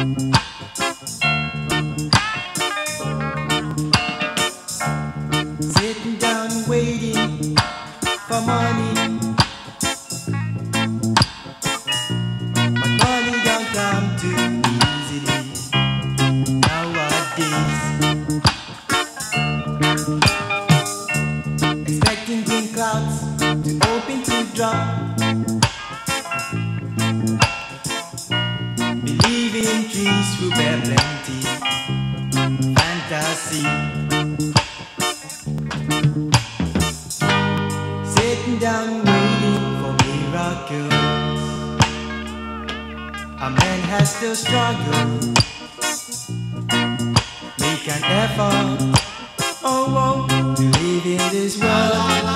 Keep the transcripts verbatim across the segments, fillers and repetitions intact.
Sitting down waiting for money, but money don't come too easily nowadays. Expecting green clouds to open to drop, believing trees will bear plenty, fantasy. Sitting down waiting for miracles, a man has to struggle, make an effort, oh, oh, to live in this world,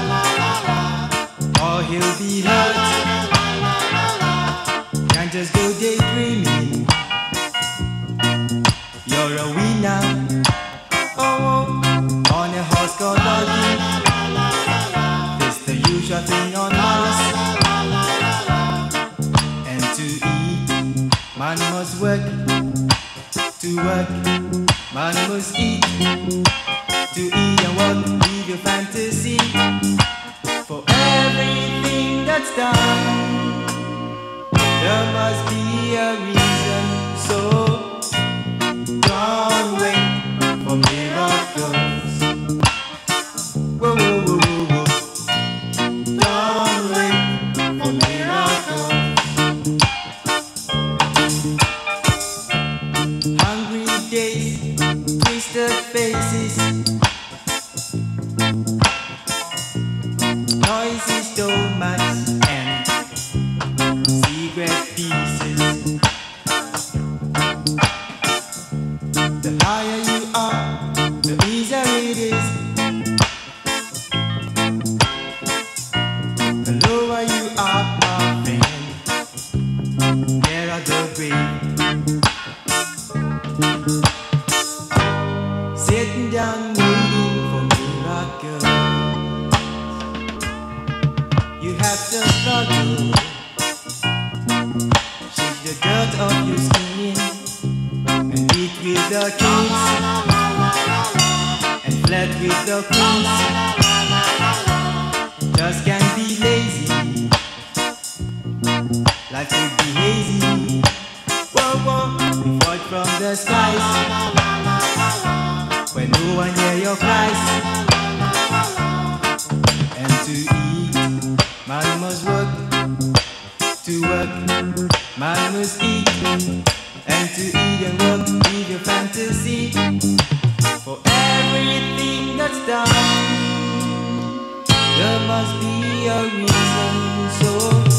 or he'll be hurt. Can't just go daydreaming, you're a winner, oh, oh, on a horse called buggy. The usual thing on Mars. And to eat, man must work. To work, man must eat. To eat and work, leave your fantasy. For everything that's done, there must be a reason. So don't wait for miracles. Whoa, whoa, whoa, whoa. Hungry days, twisted faces, noisy stomachs and cigarette pieces. The higher you are, the easier it is. The lower you are, my friend, nearer the grave. Sitting down waiting for miracles, you have to struggle. Shake the dirt off your skin and eat with the kings and flirt with the queens. Just can't be lazy, life could be hazy. Whoa, whoa, we fall from the skies when no one hear your cries. And to eat, man must work. To work, man must eat. And to eat and work, leave your fantasy. For everything that's done, there must be a reason. So